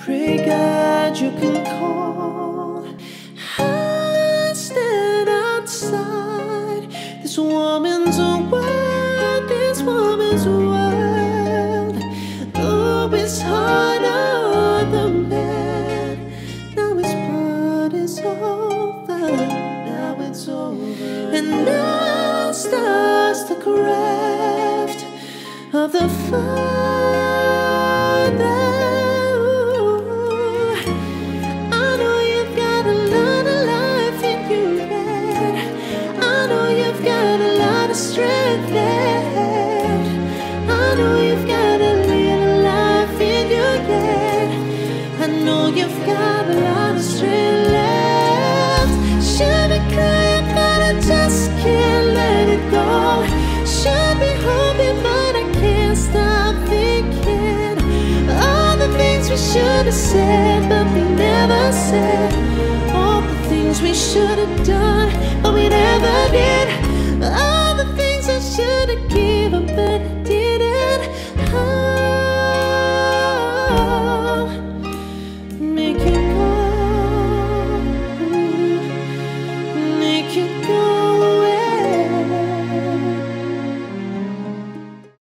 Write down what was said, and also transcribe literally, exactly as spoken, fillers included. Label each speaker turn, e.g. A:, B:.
A: Pray God you can call. I stand outside this woman's world, this woman's world. Oh, it's hard on the man. Now his part is over. Now it's over. And now starts the craft of the Father. Strength left. I know you've got a little life in your head. I know you've got a lot of strength left. Should be crying, but I just can't let it go. Should be hoping, but I can't stop thinking all the things we should have said, but we never said. All the things we should have done, but we never did. All the things I should have